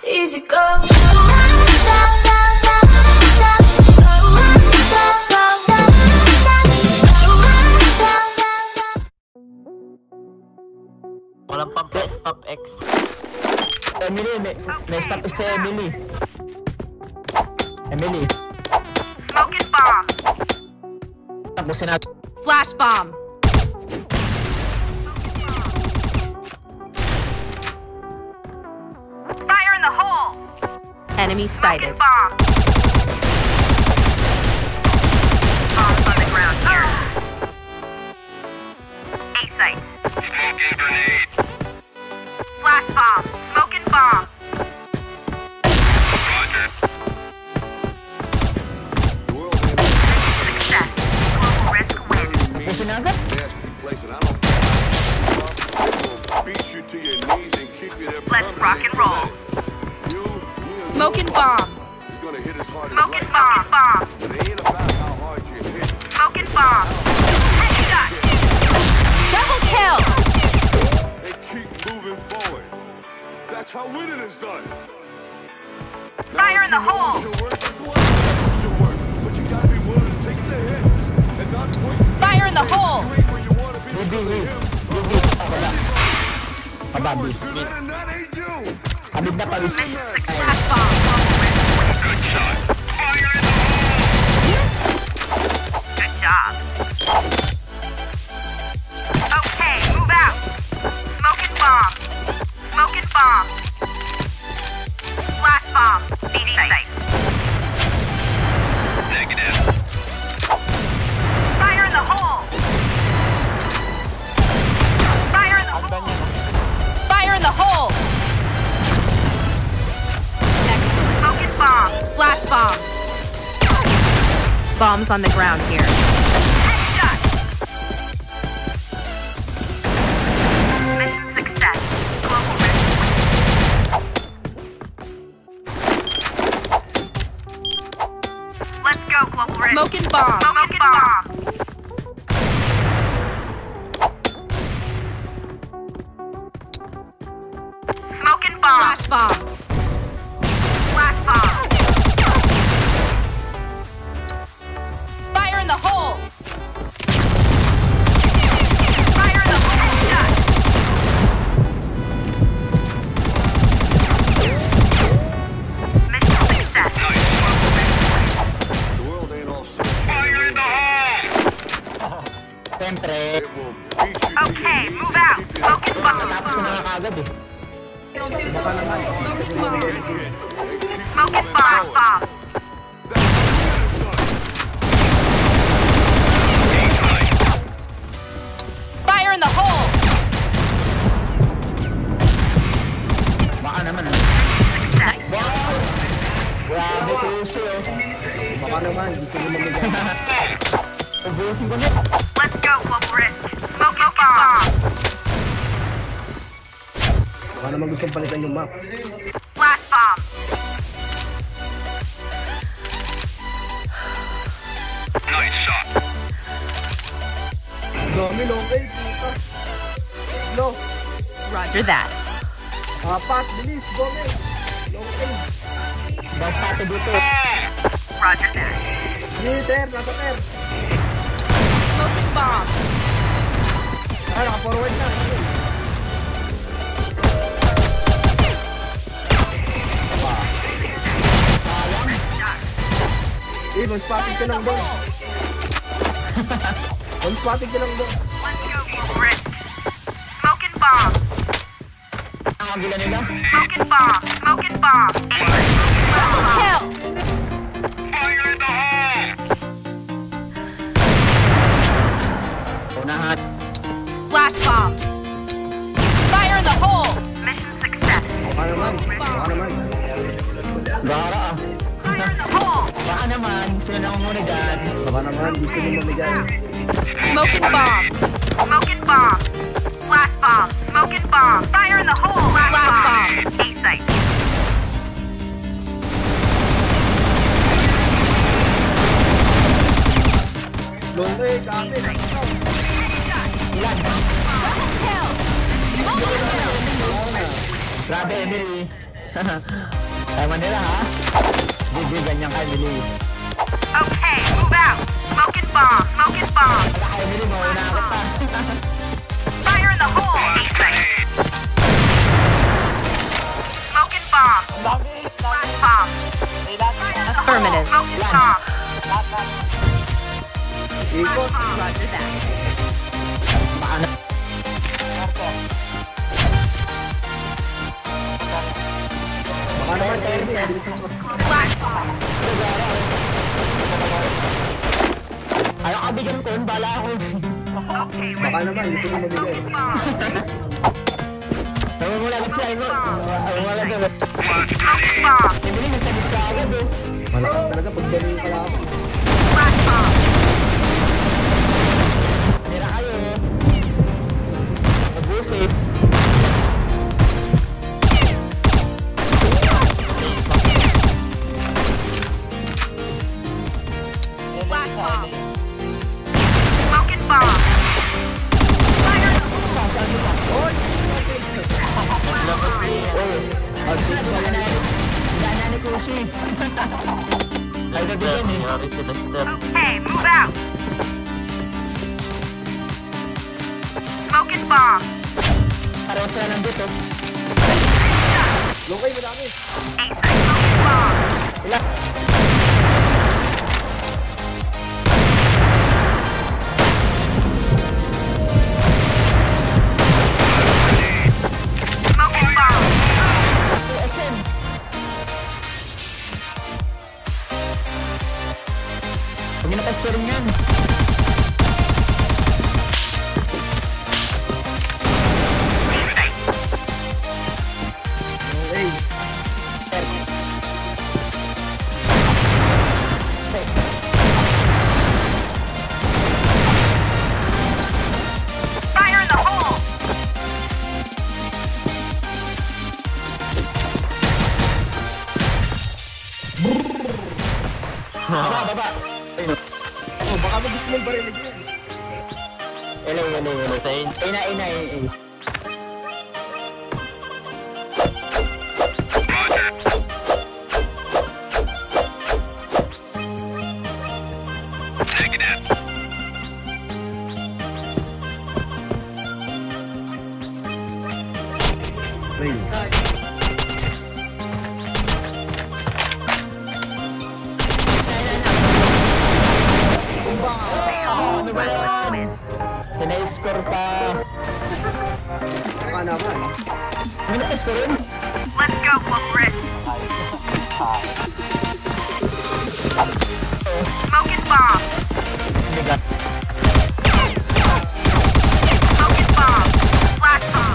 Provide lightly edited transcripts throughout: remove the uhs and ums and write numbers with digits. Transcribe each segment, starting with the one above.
easy go. Walang pump X, pump X. Emily, may stop si Emily. Emily. Smoking bomb. Tapusin natin. Flash bomb. Fire in the hole. Enemy sighted. Bomb. Bombs on the ground here. A site. Smoking grenade. Flash bomb. Smoking bomb. Roger. Success. Global risk win. Tapusin natin. Nasty place, and I don't beat you to your knees and keep you there. Let's rock and roll. Smoking bomb. He's gonna hit as hard Smoking as bomb. Bomb. But it ain't about how hard you hit. Smoking bomb. Headshot. Double kill. They keep moving forward. That's how winning is done. Fire in the hole. But you gotta be willing to take the hits and not point. Fire in the hole. You ain't where you wanna be. Pababi. And that ain't you. Habib na pabib. Flash bomb. Good shot. Fire in the hole. Good job. Okay, move out. Smoking bomb. Smoking bomb. Flash bomb. CD safe. Negative. Fire in the hole. Fire in the hole. Fire in the hole. Smoking bomb. Flash bomb. Bombs on the ground here. Headshot. Mission success. Global risk. Let's go, global risk. Smoking bomb. Smoking bomb. Smoking bomb. Flash bomb. Flash bomb. Fire in the hole. Fire in the hole. Headshot. Mission success. The world ain't all so. Fire in the hole. Siyempre. It will beat you to your Okay, knees move and out. keep you Smoking bomb. Tapos ko na nga kagad eh. Smoking bomb. Bomb. Fire in the hole. Baka naman ah. Nice. Grabe puso eh. Baka naman, gusto mo mamigay. Ubusin ko na. Let's go, global risk. Smoking bomb. Baka naman gustong palitan yung map. Flash bomb. Nice shot. Dami no, okay, kita. No. Roger that. Apat, bilis, dami. Okay. Basta ito dito. Roger that. Ter, nasa ter. Smoking bomb. Ah, naka-forward na. Eh, mag-spotting ka lang doon. Mag-spotting ka lang doon. Let's go, global risk. Smoking bomb. Ang agila nila. Smoking bomb. Smoking bomb. Double kill. Fire in the hole. Unahan. Flash bomb. Fire in the hole. Mission success. Baka naman. Baka naman. Gara ah. Fire in the hole. Baka naman. Sino na muna dyan. Baka naman. Gusto mo mamigay. Smoking bomb. Smoking bomb. Flash bomb. Smoking bomb. Fire in the hole. Flash bomb. A site. Long way, kami. Ilan? Double kill. Grabe, Emily. Tama nila ha? Hindi, ganyan ka, Emily. Okay, move out. Smoking bomb. Smoking bomb. Wala ka, Emily, mauna ako pa. Fire in the hole. Smoking bomb. Flash bomb. Affirmative. Smoking bomb. Ikot. Roger that. Paano? Baka naman tayo niya. Flash bomb. Ayaw ka bigyan ko, bala ako. Okay, Baka naman, hindi ko mabigay. Tama mo lang siya, Ino. Ayaw wala ka. Smoking bomb. Emily, nagsagot ka agad eh. Wala ka talaga, pagdali ka lang. Flash bomb. Tira kayo. Abusit. Flash bomb. Smoking bomb. Fire in the hole. Daan ni Kushi. Ay, nabigyan eh. Yari si Lester. Okay, move out. Smoking bomb. Parang sila nandito. Lungay mo namin. Smoking bomb. Ilan? Smoking bomb. SM. Huwag na pa rin yan. Fire in the hole. Baba. Ayun. Oh, baka mag-gusto mong barinig yun. Hello. Hussein. Ina. Ano ba yan? Pina-score pa. Baka naman. Ano na-score rin? Let's go, Wolverine. Smoking bomb. Smoking bomb. Flash bomb.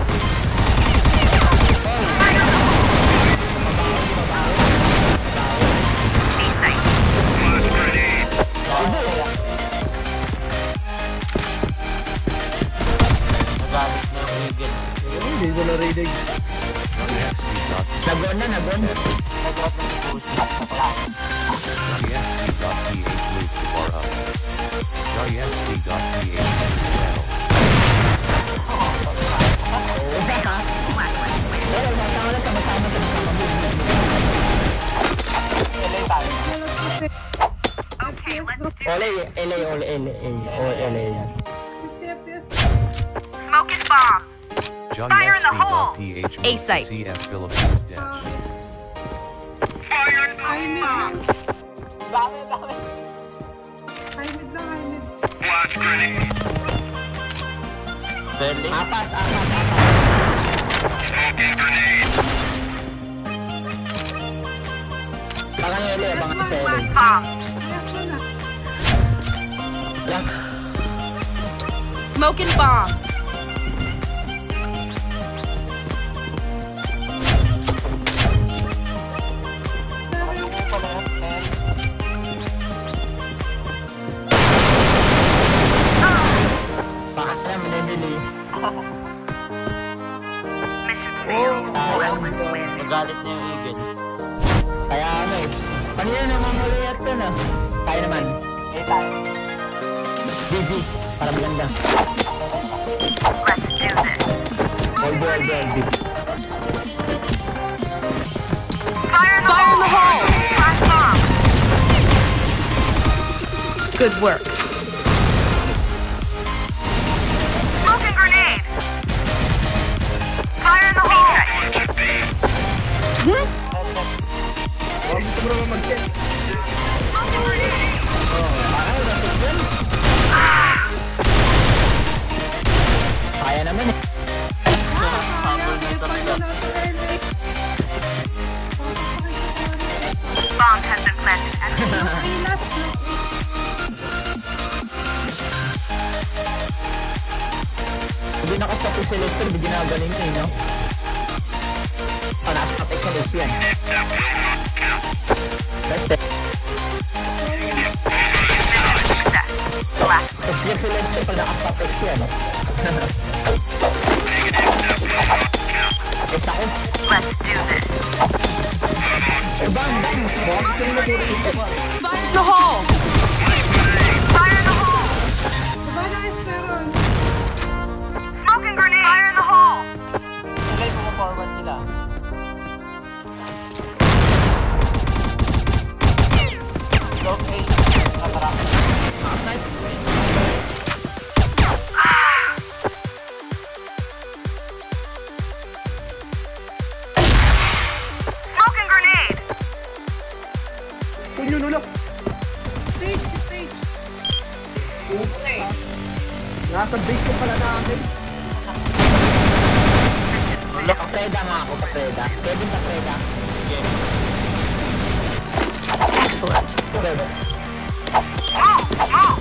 Fire in the hole. Nagalit na yung Eagle. Hindi ko na-reading. Nagon na. Nag-drop na yung Pussy sa class. JSP.ph link to bar up. JSP.ph channel. Pero masama na sama-sama sa Okay, let's do LA. smoking bomb. Fire in the hole. JSP.ph A site. CF Philippines dash. Fire in the bomb. Sterling. Apas. Baka na LA, baka sa LA. Bomb. Lang. Smoking bomb. Baka na minibili. Mission failed. Nagalit na yung Eagle. Kaya ano eh. Kanina naman huli at to na. Tayo naman. GG. Para maganda. Let's do this. All. Good work. Smoking grenade. Fire in the hole. Huwag gusto mo naman mag-check. Smoking grenade. Kaya naman eh. Habol na talaga. Bomb has been planted. Hindi nakastop si Lester, hindi ginagaling niya, no? Nakastop si Lester yan. Lester. Tapos niya si Lester pag nakastop siya, no? Isa ko. Let's do this. Eh, bang! Fire in the hole. Fire in the hole. Smoking grenade. Fire in the hole. Sila'y pumaforward sila. Don't hate. Natarap. Smoking grenade. Kung yun ulo. Nasa base ko pala namin. Kapreda nga ako, kapreda. Pwede kapreda. Excellent. Kapreda. Move. Move.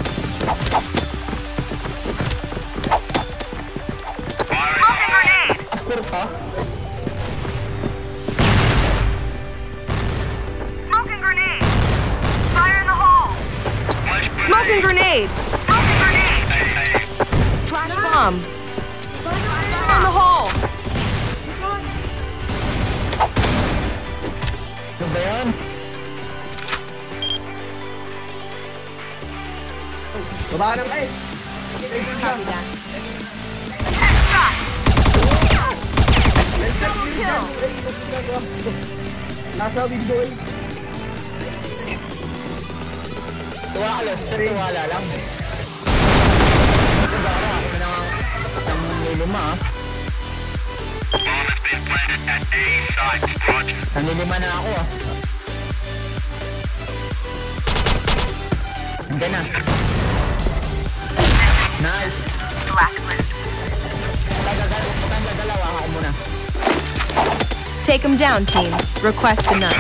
Smoking grenade. Askur ka? Smoking grenade. Fire in the hole. Smoking grenade. Smoking grenade. Flash bomb. Fire in the hole. Ano ba yan? Baba ka ng ice. Copy that. Nasa window eh. Tuwa ka, Lester. Tuwala lang. Ito ba ako na ang nilima. Nanlilima na ako ah. Hanggang na. Nice. Tagagalawa mo na. Take him down, team. Request denied.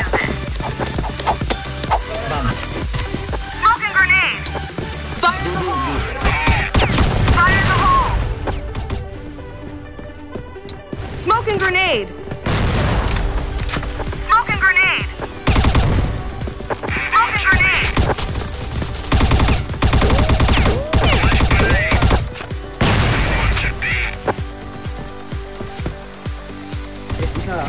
Bam. Smoking grenade. Fire in the hole. Fire in the hole. Smoking grenade. Smoking grenade. Smoking grenade. Isa.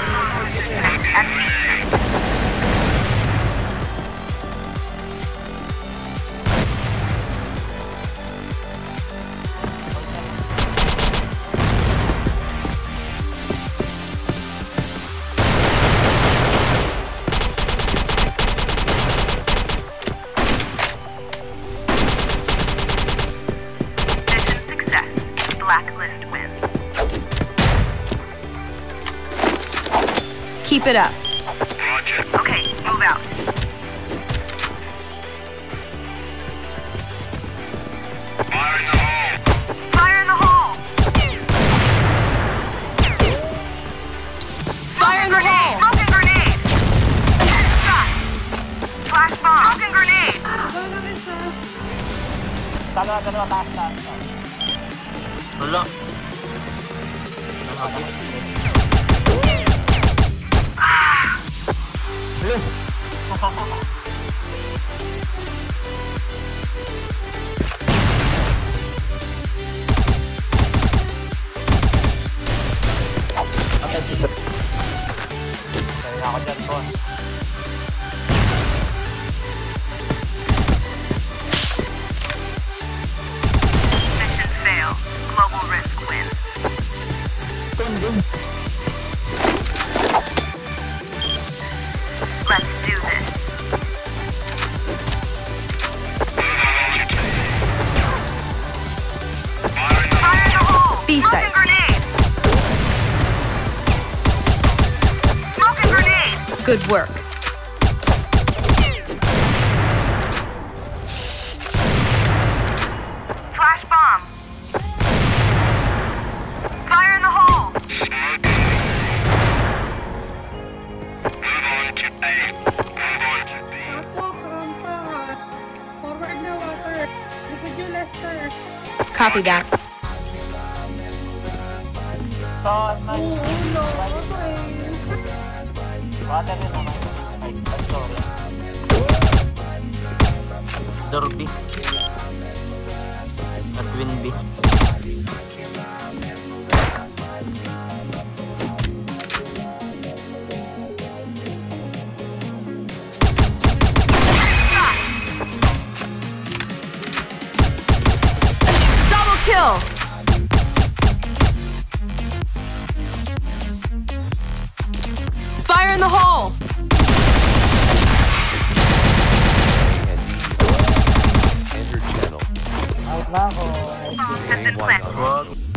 Mission success. Blacklist wins. Keep it up. Okay, move out. Fire in the hole. Fire in the hole. Smoking grenade. Headshot. Flash bomb. Smoking grenade. Dalawa, taas. Wala. Nakakit. Kaya ako dyan, boss. Mission fail. Global risk wins. Let's do this. Good work. Flash bomb. Fire in the hole. Move on to A. Move on to B. Forward na water. Likod yung Lester. Copy that. Son, man. Ulo. Ano eh? Water rin naman. Ay, sorry. Door B. At win B. Double kill. Fire in the hole. Enter channel. Out na ako. One. Wag.